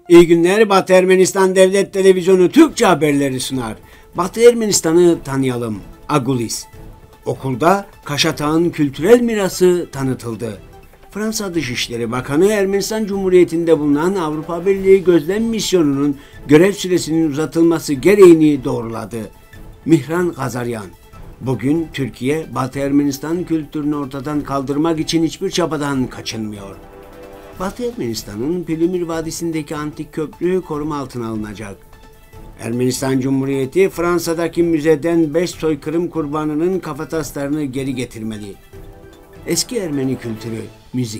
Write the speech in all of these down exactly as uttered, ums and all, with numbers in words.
İyi günler. Batı Ermenistan Devlet Televizyonu Türkçe haberleri sunar. Batı Ermenistan'ı tanıyalım. Agulis. Okulda Kaşatağ'ın kültürel mirası tanıtıldı. Fransa Dışişleri Bakanı Ermenistan Cumhuriyeti'nde bulunan Avrupa Birliği Gözlem Misyonu'nun görev süresinin uzatılması gereğini doğruladı. Mihran Gazaryan. Bugün Türkiye, Batı Ermenistan kültürünü ortadan kaldırmak için hiçbir çabadan kaçınmıyor. Batı Ermenistan'ın Pilimir Vadisi'ndeki antik köprü koruma altına alınacak. Ermenistan Cumhuriyeti, Fransa'daki müzeden beş soykırım kurbanının kafataslarını geri getirmeli. Eski Ermeni kültürü, müzik.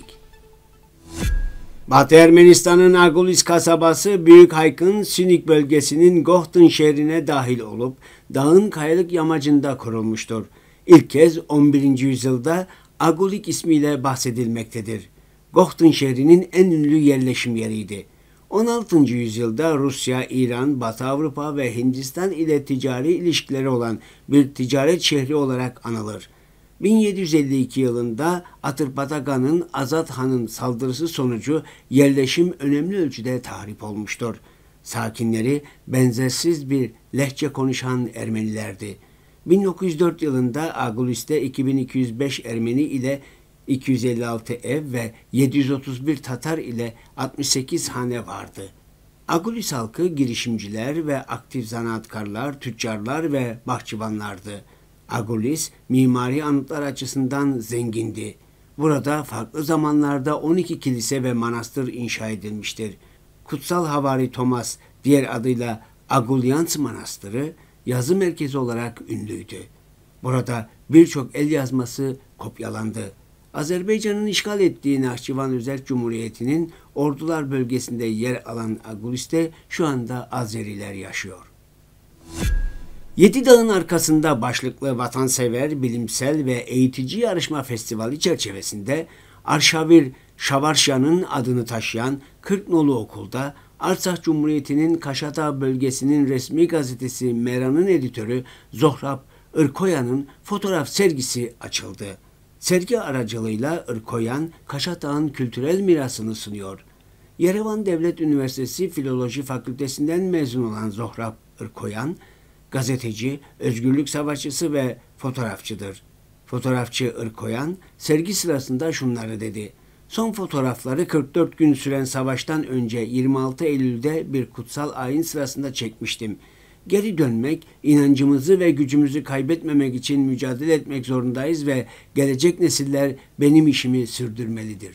Batı Ermenistan'ın Agulis kasabası Büyük Hayk'ın Sinik bölgesinin Gohtun şehrine dahil olup dağın kayalık yamacında kurulmuştur. İlk kez on birinci yüzyılda Agulik ismiyle bahsedilmektedir. Gohtun şehrinin en ünlü yerleşim yeriydi. on altıncı yüzyılda Rusya, İran, Batı Avrupa ve Hindistan ile ticari ilişkileri olan bir ticaret şehri olarak anılır. bin yedi yüz elli iki yılında Atırpataga'nın Azat Han'ın saldırısı sonucu yerleşim önemli ölçüde tahrip olmuştur. Sakinleri benzersiz bir lehçe konuşan Ermenilerdi. bin dokuz yüz dört yılında Agulis'te iki bin iki yüz beş Ermeni ile iki yüz elli altı ev ve yedi yüz otuz bir Tatar ile altmış sekiz hane vardı. Agulis halkı girişimciler ve aktif zanaatkarlar, tüccarlar ve bahçıvanlardı. Agulis, mimari anıtlar açısından zengindi. Burada farklı zamanlarda on iki kilise ve manastır inşa edilmiştir. Kutsal Havari Thomas, diğer adıyla Agulyans Manastırı, yazı merkezi olarak ünlüydü. Burada birçok el yazması kopyalandı. Azerbaycan'ın işgal ettiği Nahçıvan Özerk Cumhuriyeti'nin Ordular bölgesinde yer alan Agulis'te şu anda Azeriler yaşıyor. Yedi Dağın Arkasında başlıklı vatansever, bilimsel ve eğitici yarışma festivali çerçevesinde Arşavir Şavarşyan'ın adını taşıyan kırk nolu okulda Artsakh Cumhuriyeti'nin Kaşatağ bölgesinin resmi gazetesi Meran'ın editörü Zohrab Irkoyan'ın fotoğraf sergisi açıldı. Sergi aracılığıyla Irkoyan, Kaşatağ'ın kültürel mirasını sunuyor. Yerevan Devlet Üniversitesi Filoloji Fakültesinden mezun olan Zohrab Irkoyan, gazeteci, özgürlük savaşçısı ve fotoğrafçıdır. Fotoğrafçı Irkoyan, sergi sırasında şunları dedi. Son fotoğrafları kırk dört gün süren savaştan önce yirmi altı Eylül'de bir kutsal ayin sırasında çekmiştim. Geri dönmek, inancımızı ve gücümüzü kaybetmemek için mücadele etmek zorundayız ve gelecek nesiller benim işimi sürdürmelidir.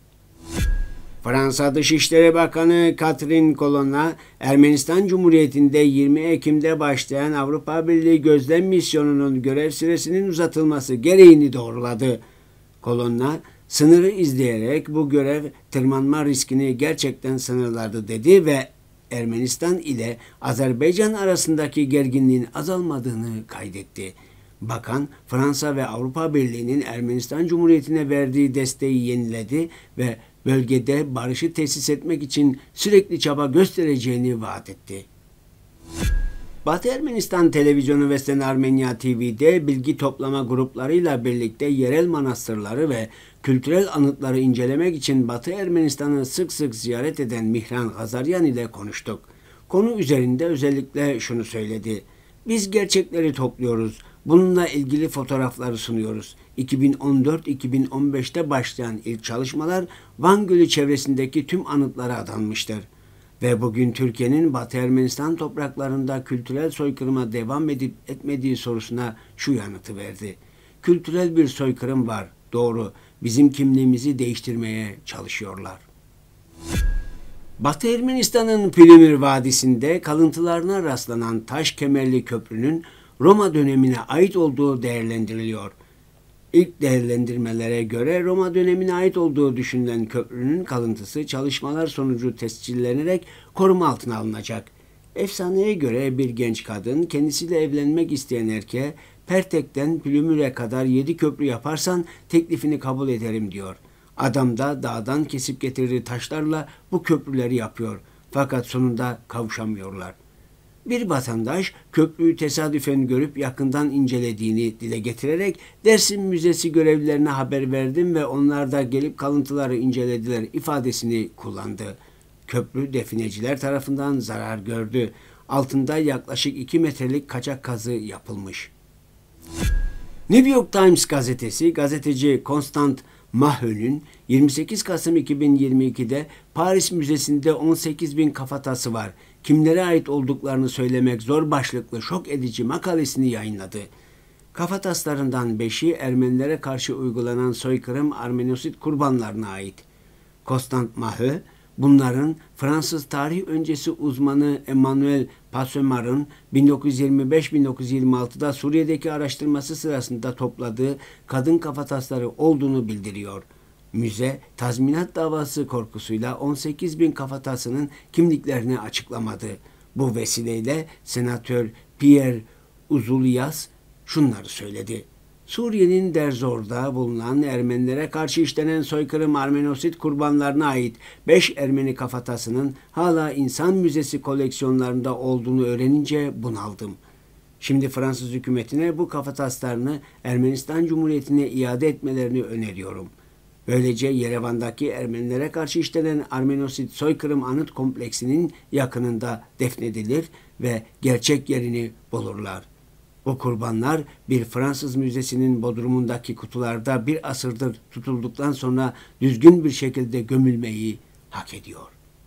Fransa Dışişleri Bakanı Catherine Colonna, Ermenistan Cumhuriyeti'nde yirmi Ekim'de başlayan Avrupa Birliği Gözlem Misyonu'nun görev süresinin uzatılması gereğini doğruladı. Colonna, sınırı izleyerek bu görev tırmanma riskini gerçekten sınırladı dedi ve Ermenistan ile Azerbaycan arasındaki gerginliğin azalmadığını kaydetti. Bakan, Fransa ve Avrupa Birliği'nin Ermenistan Cumhuriyeti'ne verdiği desteği yeniledi ve bölgede barışı tesis etmek için sürekli çaba göstereceğini vaat etti. Batı Ermenistan Televizyonu ve Sen Armenya T V'de bilgi toplama gruplarıyla birlikte yerel manastırları ve kültürel anıtları incelemek için Batı Ermenistan'ı sık sık ziyaret eden Mihran Gazaryan ile konuştuk. Konu üzerinde özellikle şunu söyledi. Biz gerçekleri topluyoruz. Bununla ilgili fotoğrafları sunuyoruz. iki bin on dört iki bin on beşte başlayan ilk çalışmalar Van Gölü çevresindeki tüm anıtlara adanmıştır. Ve bugün Türkiye'nin Batı Ermenistan topraklarında kültürel soykırıma devam edip etmediği sorusuna şu yanıtı verdi. Kültürel bir soykırım var, doğru. Bizim kimliğimizi değiştirmeye çalışıyorlar. Batı Ermenistan'ın Pilimir Vadisi'nde kalıntılarına rastlanan taş kemerli köprünün Roma dönemine ait olduğu değerlendiriliyor. İlk değerlendirmelere göre Roma dönemine ait olduğu düşünülen köprünün kalıntısı çalışmalar sonucu tescillenerek koruma altına alınacak. Efsaneye göre bir genç kadın kendisiyle evlenmek isteyen erkeğe Pertek'ten Pülümür'e kadar yedi köprü yaparsan teklifini kabul ederim diyor. Adam da dağdan kesip getirdiği taşlarla bu köprüleri yapıyor. Fakat sonunda kavuşamıyorlar. Bir vatandaş köprüyü tesadüfen görüp yakından incelediğini dile getirerek Dersim Müzesi görevlilerine haber verdim ve onlar da gelip kalıntıları incelediler ifadesini kullandı. Köprü defineciler tarafından zarar gördü. Altında yaklaşık iki metrelik kaçak kazı yapılmış. New York Times gazetesi, gazeteci Constant Maheu'nun yirmi sekiz Kasım iki bin yirmi iki'de Paris Müzesi'nde on sekiz bin kafatası var, kimlere ait olduklarını söylemek zor başlıklı şok edici makalesini yayınladı. Kafataslarından beşi Ermenilere karşı uygulanan soykırım Armenosit kurbanlarına ait. Constant Maheu, bunların Fransız tarih öncesi uzmanı Emmanuel Passemar'ın bin dokuz yüz yirmi beş bin dokuz yüz yirmi altı'da Suriye'deki araştırması sırasında topladığı kadın kafatasları olduğunu bildiriyor. Müze, tazminat davası korkusuyla on sekiz bin kafatasının kimliklerini açıklamadı. Bu vesileyle Senatör Pierre Ouzoulias şunları söyledi. Suriye'nin Derzor'da bulunan Ermenilere karşı işlenen soykırım Armenosit kurbanlarına ait beş Ermeni kafatasının hala insan müzesi koleksiyonlarında olduğunu öğrenince bunaldım. Şimdi Fransız hükümetine bu kafataslarını Ermenistan Cumhuriyeti'ne iade etmelerini öneriyorum. Böylece Yerevan'daki Ermenilere karşı işlenen Armenosit soykırım anıt kompleksinin yakınında defnedilir ve gerçek yerini bulurlar. Bu kurbanlar bir Fransız müzesinin bodrumundaki kutularda bir asırdır tutulduktan sonra düzgün bir şekilde gömülmeyi hak ediyor.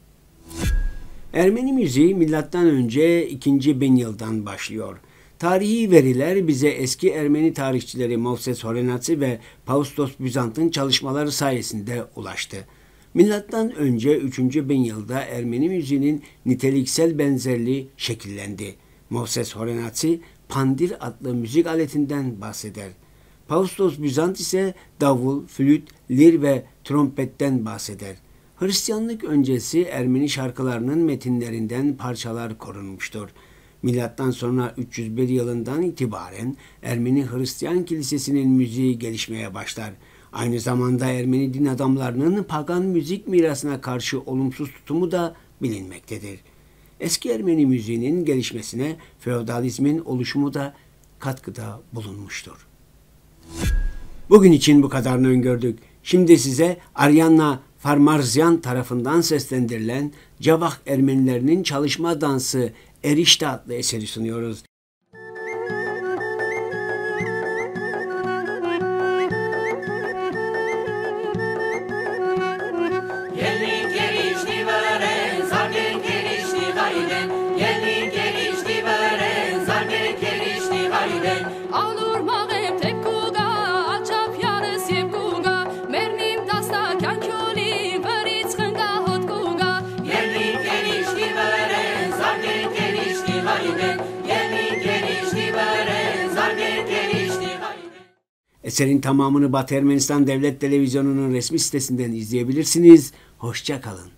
Ermeni müziği milattan önce ikinci bin yıldan başlıyor. Tarihi veriler bize eski Ermeni tarihçileri Movses Horenatsi ve Paustos Byzant'ın çalışmaları sayesinde ulaştı. Milattan önce üçüncü bin yılda Ermeni müziğinin niteliksel benzerliği şekillendi. Movses Horenatsi pandir adlı müzik aletinden bahseder. Paustos Byzant ise davul, flüt, lir ve trompetten bahseder. Hristiyanlık öncesi Ermeni şarkılarının metinlerinden parçalar korunmuştur. Milattan sonra üç yüz bir yılından itibaren Ermeni Hristiyan Kilisesi'nin müziği gelişmeye başlar. Aynı zamanda Ermeni din adamlarının pagan müzik mirasına karşı olumsuz tutumu da bilinmektedir. Eski Ermeni müziğinin gelişmesine feodalizmin oluşumu da katkıda bulunmuştur. Bugün için bu kadarını öngördük. Şimdi size Arianna Farmarzyan tarafından seslendirilen Cavak Ermenilerinin çalışma dansı Erişte adlı eseri sunuyoruz. Eserin tamamını Batı Ermenistan Devlet Televizyonu'nun resmi sitesinden izleyebilirsiniz. Hoşça kalın.